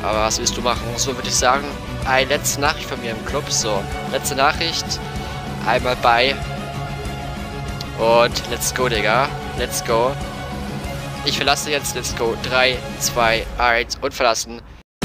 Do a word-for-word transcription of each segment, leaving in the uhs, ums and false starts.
Aber was willst du machen? So würde ich sagen, eine letzte Nachricht von mir im Club. So, letzte Nachricht. Einmal bei. Und let's go, Digga. Let's go. Ich verlasse jetzt. Let's go. drei, zwei, eins und verlassen.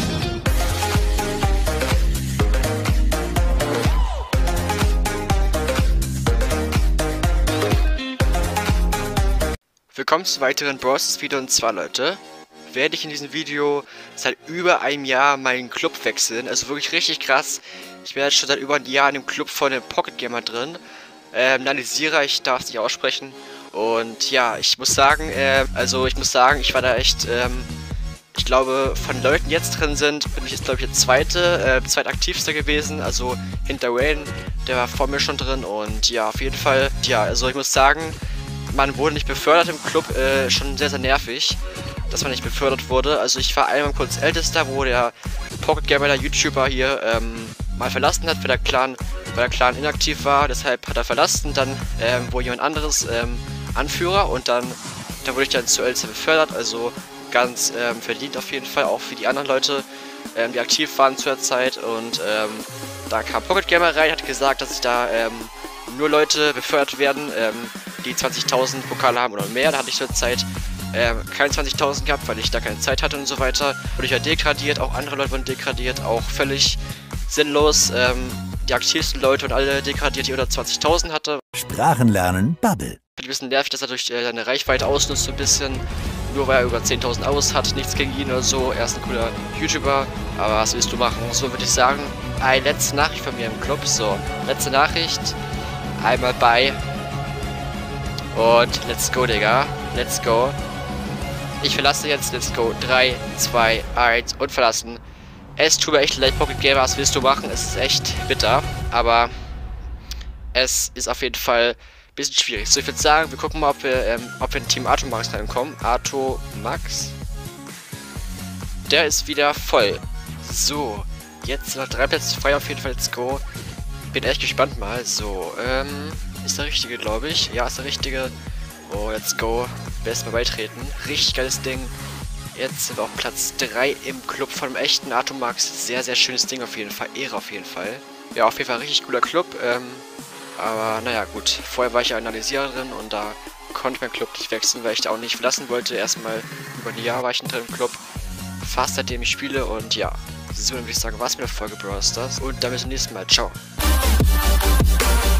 Willkommen zu weiteren Brawl Stars Video, und zwar, Leute, werde ich in diesem Video seit über einem Jahr meinen Club wechseln. Also wirklich richtig krass. Ich bin jetzt schon seit über einem Jahr in dem Club von dem Pocket Gamer drin. Ähm, Nalisierer, ich darf es nicht aussprechen. Und ja, ich muss sagen, äh, also ich muss sagen, ich war da echt, ähm, ich glaube, von den Leuten, die jetzt drin sind, bin ich jetzt, glaube ich, der zweite, äh, zweitaktivste gewesen. Also hinter Wayne, der war vor mir schon drin. Und ja, auf jeden Fall, ja, also ich muss sagen, man wurde nicht befördert im Club, äh, schon sehr, sehr nervig, dass man nicht befördert wurde. Also ich war einmal kurz Ältester, wo der Pocket Gamer, der YouTuber hier, ähm, mal verlassen hat, weil der Clan, weil der Clan inaktiv war. Deshalb hat er verlassen, dann ähm, wurde jemand anderes ähm, Anführer, und dann, dann wurde ich dann zu Ältester befördert. Also ganz ähm, verdient auf jeden Fall, auch für die anderen Leute, ähm, die aktiv waren zu der Zeit. Und ähm, da kam Pocket Gamer rein, hat gesagt, dass ich da ähm, nur Leute befördert werden, ähm, die zwanzigtausend Pokale haben oder mehr. Da hatte ich zur Zeit ähm, keine zwanzigtausend gehabt, weil ich da keine Zeit hatte und so weiter. Wurde ich ja degradiert, auch andere Leute wurden degradiert, auch völlig sinnlos. Ähm, die aktivsten Leute und alle degradiert, die unter zwanzigtausend hatte. Sprachenlernen Bubble. Ein bisschen nervig, dass er durch äh, seine Reichweite ausnutzt, so ein bisschen. Nur weil er über zehntausend aus hat, nichts gegen ihn oder so. Er ist ein cooler YouTuber, aber was willst du machen? So würde ich sagen, eine letzte Nachricht von mir im Club. So, letzte Nachricht. Einmal bei. Und let's go, Digga. Let's go. Ich verlasse jetzt. Let's go. drei, zwei, eins und verlassen. Es tut mir echt leid, Pocket Gamer. Was willst du machen? Es ist echt bitter. Aber es ist auf jeden Fall ein bisschen schwierig. So, ich würde sagen, wir gucken mal, ob wir, ähm, ob wir in Team Atomax reinkommen. Atomax. Der ist wieder voll. So. Jetzt noch drei Plätze frei auf jeden Fall. Let's go. Bin echt gespannt mal. So, ähm. Ist der richtige, glaube ich. Ja, ist der richtige. Oh, let's go. Erstmal beitreten. Richtig geiles Ding. Jetzt sind wir auf Platz drei im Club von dem echten Atomax. Sehr, sehr schönes Ding auf jeden Fall. Ehre auf jeden Fall. Ja, auf jeden Fall richtig cooler Club. Ähm, aber naja, gut. Vorher war ich ja Analysierer drin und da konnte mein Club nicht wechseln, weil ich da auch nicht verlassen wollte. Erstmal über ein Jahr war ich drin im Club. Fast seitdem ich spiele, und ja. So, dann würde ich sagen, was mit der Folge Brawl Stars. Und dann bis zum nächsten Mal. Ciao.